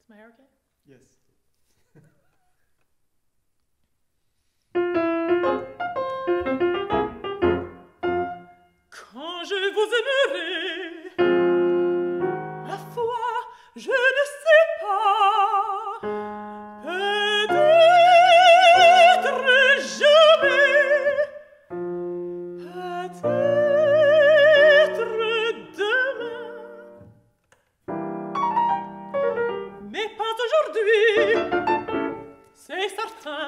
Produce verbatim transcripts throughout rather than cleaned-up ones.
Is my hair okay? Yes. Quand je vous aimerai, ma foi, je ne sais pas. Peut-être jamais, peut-être demain, mais pas aujourd'hui, c'est certain.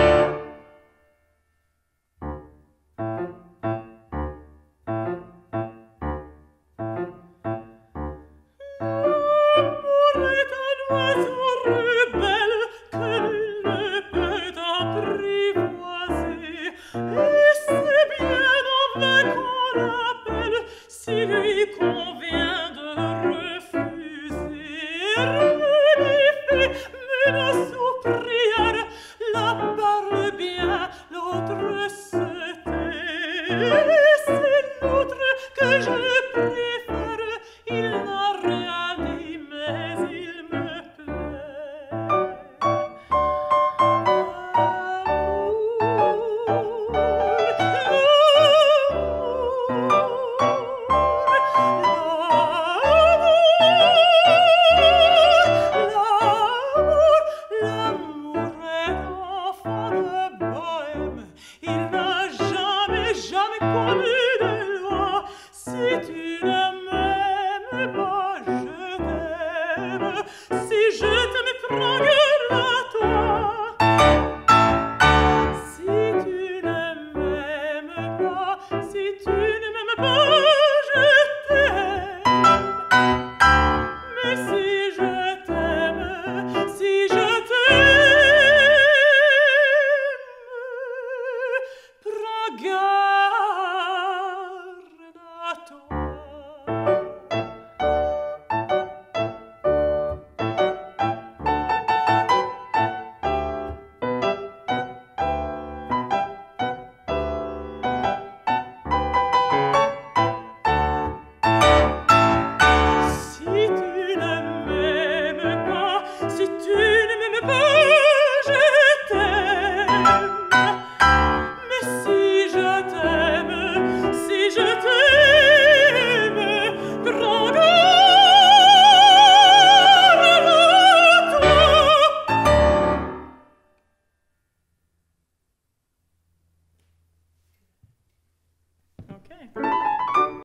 Si lui convient de refuser, renifler, menace ou prière, l'un parle bien, l'autre se tait. C'est l'autre que je préfère, il n'a rien dit, mais il me plaît. Si tu ne m'aimes pas, je t'aime.